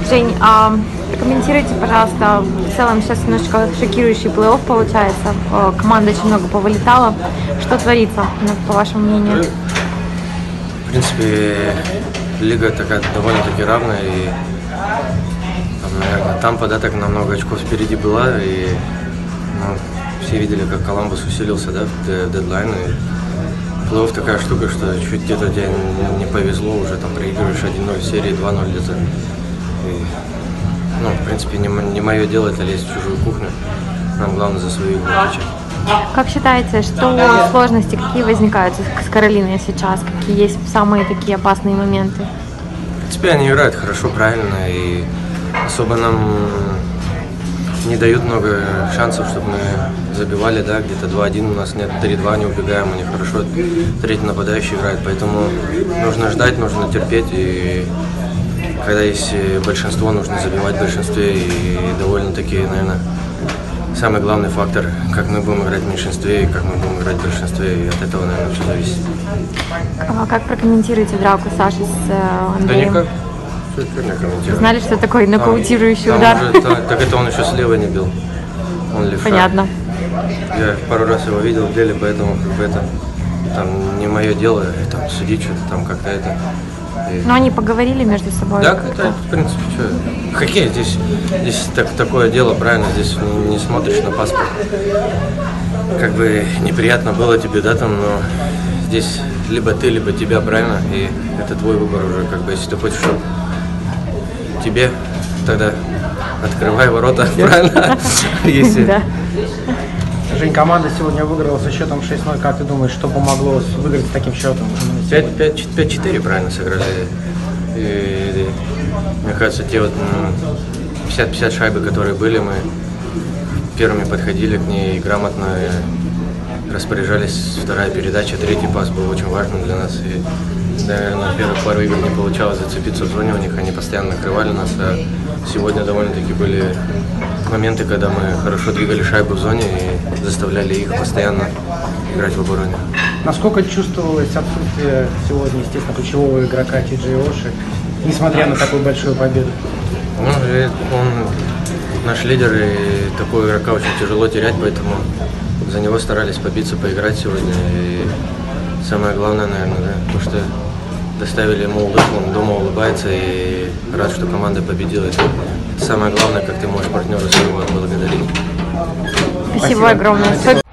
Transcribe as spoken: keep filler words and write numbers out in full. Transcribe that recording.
Жень, а прокомментируйте, пожалуйста, в целом сейчас немножечко шокирующий плей-офф получается. Команда очень много повылетала. Что творится, по вашему мнению? В принципе, лига такая довольно-таки равная. И, там, наверное, Тампа, да, так на много очков впереди была. И ну, все видели, как Коламбус усилился, да, в дедлайн. И плей-офф такая штука, что чуть где-то тебе не повезло, уже там проигрываешь один ноль в серии, два ноль где-то. И, ну, в принципе, не, не мое дело это лезть в чужую кухню. Нам главное за свою игру отвечать. Как считаете, что сложности, какие возникают с Каролиной сейчас? Какие есть самые такие опасные моменты? В принципе, они играют хорошо, правильно, и особо нам не дают много шансов, чтобы мы забивали, да, где-то два один у нас нет, три-два не убегаем, они хорошо, третий нападающий играет, поэтому нужно ждать, нужно терпеть, и когда есть большинство, нужно забивать в большинстве, и довольно-таки, наверное, самый главный фактор, как мы будем играть в меньшинстве и как мы будем играть в большинстве, и от этого, наверное, все зависит. А как прокомментируете драку Саши с Андреем? Да никак. Что не комментирую. Знали, что такой нокаутирующий там, удар? Там уже, там, так это он еще слева не бил. Он левша. Понятно. Я пару раз его видел в деле, поэтому как бы это там не мое дело, там судить что-то там как-то это. И... Но они поговорили между собой? Да, это, в принципе, что. Хоккей, здесь, здесь так, такое дело, правильно, здесь не, не смотришь на паспорт. Как бы неприятно было тебе, да, там, но здесь либо ты, либо тебя, правильно, и это твой выбор уже, как бы, если ты хочешь, чтобы тебе, тогда открывай ворота, правильно? Если... Жень, команда сегодня выиграла со счетом шесть ноль. Как ты думаешь, что помогло выиграть с таким счетом? пять четыре правильно сыграли. И, и, мне кажется, те вот пятьдесят пятьдесят шайбы, которые были, мы первыми подходили к ней и грамотно распоряжались. Вторая передача, третий пас был очень важным для нас. И, наверное, первых пару игр не получалось зацепиться в зоне у них, они постоянно накрывали нас. А сегодня довольно-таки были моменты, когда мы хорошо двигали шайбу в зоне и заставляли их постоянно играть в обороне. Насколько чувствовалось отсутствие сегодня, естественно, ключевого игрока Ти Джей Оши, несмотря на такую большую победу? Ну, он наш лидер, и такого игрока очень тяжело терять, поэтому за него старались побиться, поиграть сегодня. И самое главное, наверное, да, то, что доставили ему улыбку, он дома улыбается и рад, что команда победила. Это самое главное, как ты можешь партнера своего благодарить. Спасибо огромное.